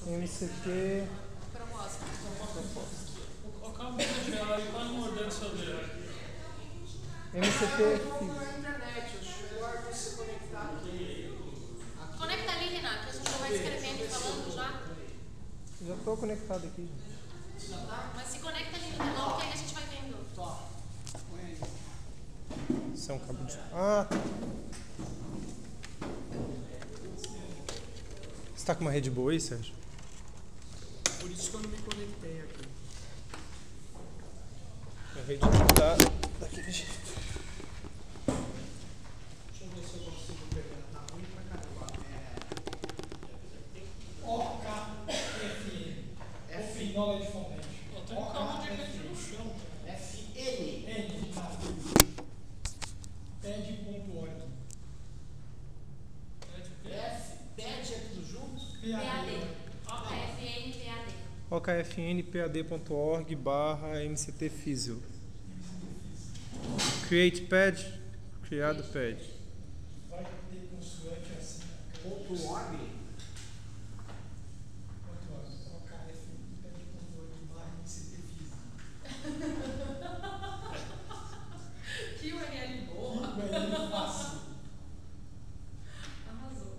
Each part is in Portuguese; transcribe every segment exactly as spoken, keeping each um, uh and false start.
M C T. Proposta. O cabo de gel e quase mordendo seu dedo. M C T. Na internet, acho melhor você conectar aqui. Conecta ali, Renato. Você já vai escrevendo e falando já. Já estou conectado aqui. Já tá? Mas se conecta ali no telão, que aí a gente vai vendo. Tó. Põe aí. Isso é um cabo de. Ah, tá. Você está com uma rede boa aí, Sérgio? Por isso que eu não me conectei aqui. A rede não tá daquele jeito. Deixa eu ver se eu consigo pegar. Tá ruim pra caramba. É. O K F N. F Knowledge Foundation. Tem um cabo de aqui no chão. F N. N de nada. ped ponto org. F. Ped é tudo junto? P A D. O K F N P A D. O K F N P A D ponto org barra M C T Physio. Create pad, criado pad. Vai ter consoante assim. Ponto org? Ponto org. O K F N ped ponto org barra M C T Physio. Que U R L boa. U R L fácil. Arrasou.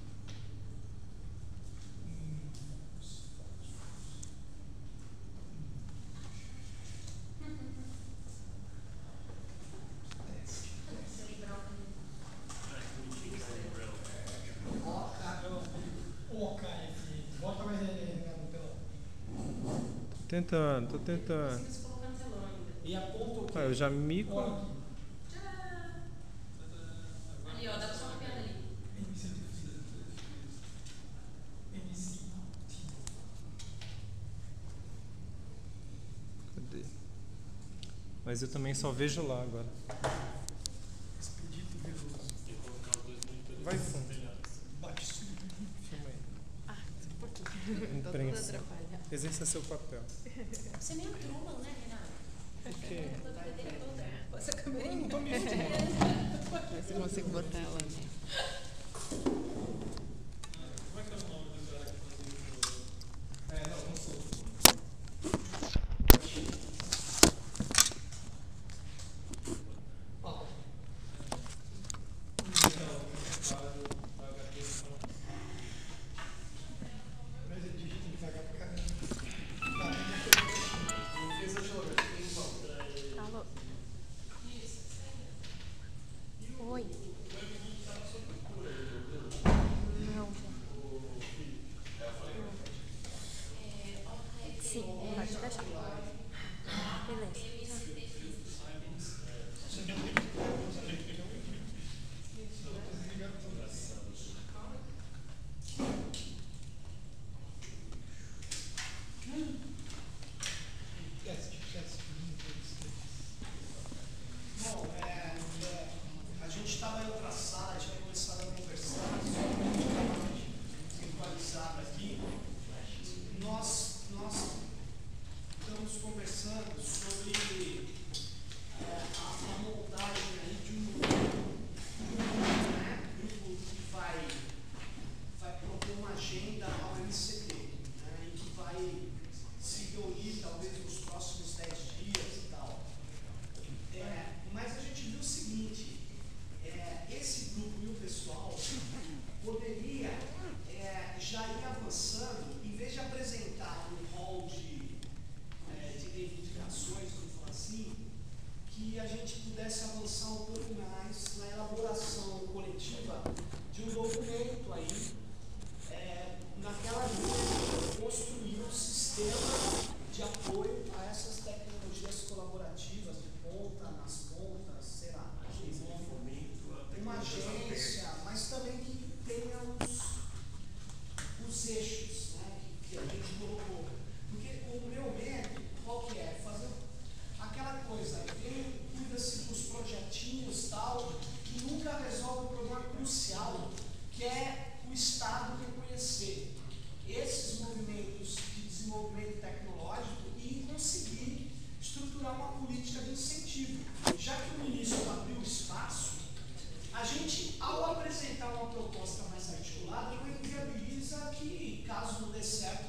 O K F N. Bota mais ele no telão. Tentando, tô tentando. Consigo se colocar no telão ainda. E aponta o quê? Ah, eu já me. co- Org. Tcharam! Ali, ó. Dá pra só uma piada ali. M C T Physio. M C T. Cadê? Mas eu também só vejo lá agora. Expedito Veloso. Vai fundo. Bate subido. Filma aí. Ah, por quê? Tô toda Imprensa. atrapalhada. Exerça seu papel. Você é meio Truman, né, Renato? Por quê? Toda a vida dele toda. Essa Eu câmera. não tô me filmando. Ver se eu consigo botar ela, né? Como é que é o nome do cara que fazia o jogo? É, não, não sou. Ó. Mas é digito devagar pra caramba. Não fez a joga, tem igual. Alô? Oi. Não. Sim, pode deixar. Beleza. Teste, teste. Bom, é, é, a gente estava em outra sala, a gente vai começar a conversar centralizado aqui. Nós, nós estamos conversando sobre é, a, a montagem aí de um grupo, né, grupo que vai, vai propor uma agenda ao M C T, né, e que vai se reunir talvez nos próximos dez dias e tal. É, mas a gente viu o seguinte, é, esse grupo e o pessoal poderia é, já ir avançando, em vez de apresentar um rol de, é, de reivindicações, vamos falar assim, que a gente pudesse avançar um pouco mais na elaboração coletiva de um documento aí, é, naquela linha de construir um sistema de apoio a essas tecnologias colaborativas de ponta, nas pontas, sei lá, uma agência, mas também que tenha os, os eixos, né, que, que a gente colocou. Porque o meu medo, qual que é? Fazer aquela coisa, vem, cuida-se dos projetinhos tal, que nunca resolve o problema crucial, que é o Estado reconhecer esses movimentos de desenvolvimento tecnológico e conseguir estruturar uma política de incentivo. Já que o ministro abriu espaço, a gente, ao apresentar uma proposta mais articulada, não inviabiliza que, caso não dê certo,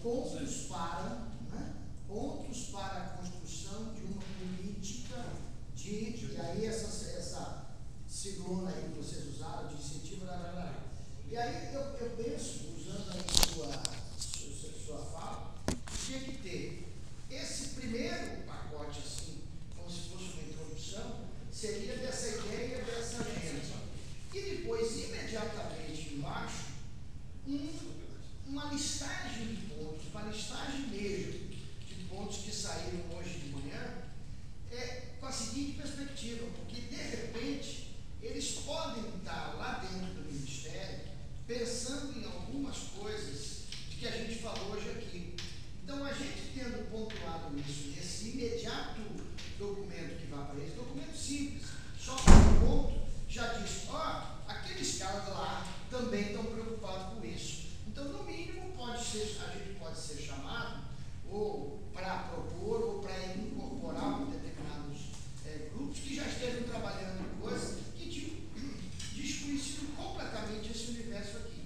pontos para, né, pontos para a construção de uma política de, e aí essa, essa siglona aí que vocês usaram, de incentivo, blá, blá, blá. E aí eu, eu penso, usando aí sua, sua, sua fala, tinha que ter esse primeiro pacote assim, como se fosse uma introdução, seria dessa ideia, dessa agenda. E depois, imediatamente embaixo, um, uma listagem de pontos, uma listagem mesmo de pontos que saíram hoje de manhã, é, com a seguinte perspectiva, porque de repente eles podem estar lá dentro do Ministério pensando em algumas coisas que a gente falou hoje aqui. Então, a gente tendo pontuado isso nesse imediato documento que vai para esse documento simples, só um ponto, já diz, ó, oh, aqueles caras lá também estão preocupados com isso. Então, no mínimo, pode ser, a gente pode ser chamado ou para propor ou para incorporar determinados é, grupos que já estejam trabalhando em coisas que desconheciam completamente esse universo aqui.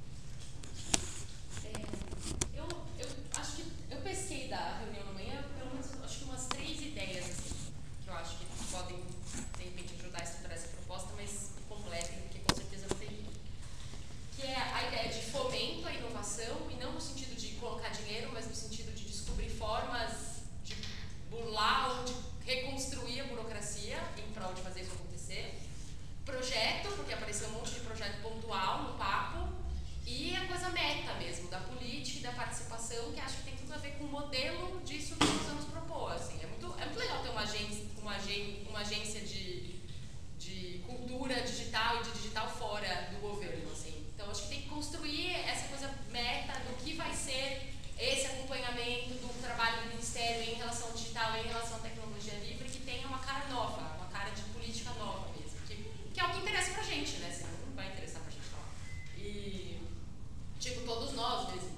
É, eu, eu acho que eu pesquei da reunião da manhã, pelo menos acho que umas três ideias assim, que eu acho que podem, de repente, ajudar a estruturar essa proposta, mas completem, porque com certeza não tem tudo. Que é a ideia de fomento à inovação, e não no sentido de colocar dinheiro, mas no sentido de descobrir formas de burlar ou de reconstruir a burocracia em prol de fazer isso acontecer. Projeto, porque apareceu um monte de projeto pontual no papo, e a coisa meta mesmo, da política e da participação, que acho que tem tudo a ver com o modelo disso que nós vamos propor. Assim. É, muito, é muito legal ter uma agência, uma agência, uma agência de, de cultura digital e de digital fora do governo. Assim. Então, acho que tem que construir essa coisa meta do que vai ser esse acompanhamento do trabalho do Ministério em relação ao digital e em relação à tecnologia livre, que tenha uma cara nova, uma cara de política nova mesmo, que, que é o que interessa pra gente, né? Senão não vai interessar pra gente falar. E, tipo, todos nós mesmo.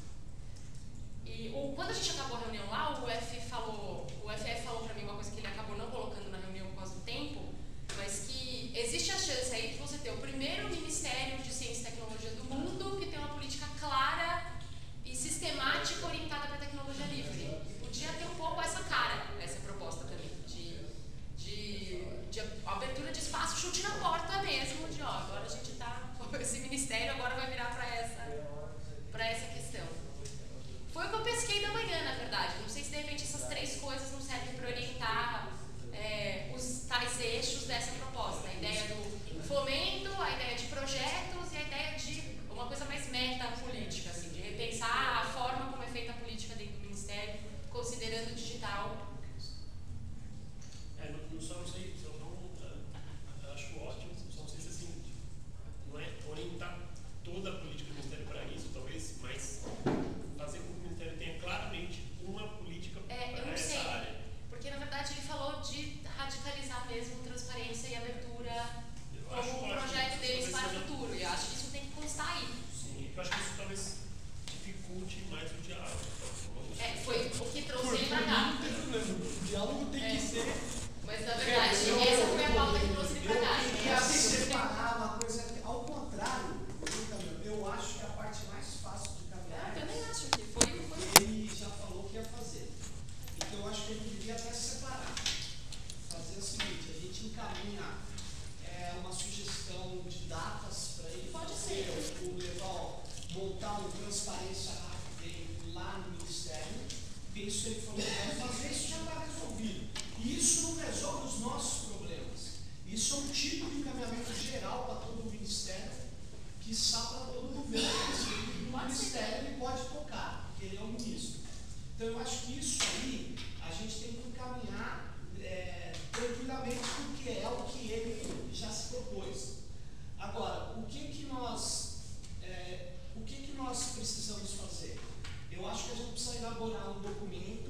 E o, quando a gente acabou a reunião lá, o F falou, o F F falou pra mim uma coisa que ele acabou não colocando na reunião por causa do tempo, mas que existe a chance aí de você ter o primeiro Ministério de Ciência e Tecnologia do mundo que tem uma política clara e sistemática orientada para a tecnologia livre. Podia ter um pouco essa cara, essa proposta também, de, de, de abertura de espaço, chute na porta mesmo, de ó, agora a gente está, esse ministério agora vai virar para essa, para essa questão. Foi o que eu pesquei da manhã, na verdade. Não sei se de repente essas três coisas não servem para orientar é, os tais eixos dessa proposta. A ideia do fomento, a ideia de projetos e a ideia de uma coisa mais meta-política, assim, de repensar a forma como é feita a política dentro do Ministério, considerando o digital. É, não, não só não sei, só não, uh, acho ótimo, só não sei se assim, não é orientar toda a política do Ministério para isso, talvez, mas fazer com que o Ministério tenha claramente uma política é, para eu não essa sei, área. Porque na verdade ele falou de radicalizar mesmo transparência e abertura Eu acho como um ótimo, projeto deles para o seja... futuro, e eu acho que isso tem que constar aí. Sim, eu acho que isso talvez dificulte mais o diálogo. É, foi o que trouxe ele para cá. Não tem problema, o diálogo tem É. que ser. Mas na verdade, eu, essa foi a pauta que trouxe ele para cá. Eu queria separar uma coisa que, ao contrário, eu acho que a parte mais fácil de caminhar, Eu também acho que foi, foi. ele já falou que ia fazer. Então eu acho que ele devia até separar. Fazer o seguinte, a gente encaminha é, uma sugestão de datas para ele. Pode fazer, ser. O levar, montar um transparência rápida dele lá no Ministério. Porque isso ele falou que vai fazer, isso já está resolvido. E isso não resolve os nossos problemas. Isso é um tipo de encaminhamento geral para todo o Ministério, que está para todo o governo. O Ministério ele pode tocar, porque ele é o ministro. Então eu acho que isso aí a gente tem que encaminhar é, tranquilamente, porque é o que ele já se propôs. Agora, o que que nós, é, o que que nós precisamos fazer? Eu acho que a gente precisa elaborar um documento